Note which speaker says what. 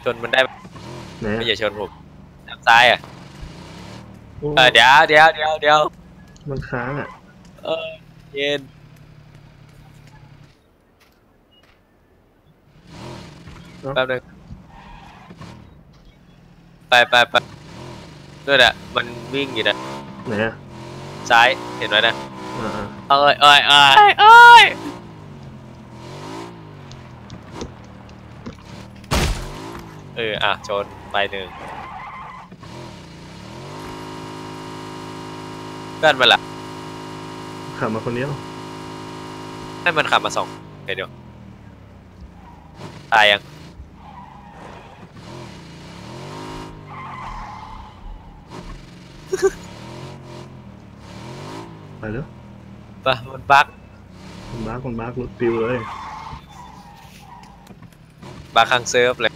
Speaker 1: ชนมันได้
Speaker 2: ไหน
Speaker 1: ไม่อย่าชนผมทางซ้ายอ่ะ
Speaker 2: โอ้
Speaker 1: เดี๋ยว
Speaker 2: มันค้างอ่ะ
Speaker 1: เออเย็น
Speaker 2: เอ้า
Speaker 1: แป๊บนึงไปด้วยแหละมันวิ่งอยู่นะ
Speaker 2: ไหนอ่ะ
Speaker 1: ซ้ายเห็นไหมนะ
Speaker 2: อ่า
Speaker 1: เอ้ยอ่ะชนไปหนึ่งเพื่อนมันล่ะ
Speaker 2: ขับมาคนเดียว
Speaker 1: ให้มันขับมาส่งเดี๋ยวตายยัง
Speaker 2: ไปแล้ว
Speaker 1: ปะมันบั๊ก
Speaker 2: คนบ้ารถปิวเลย
Speaker 1: บั๊กข้างเซิร์ฟเลย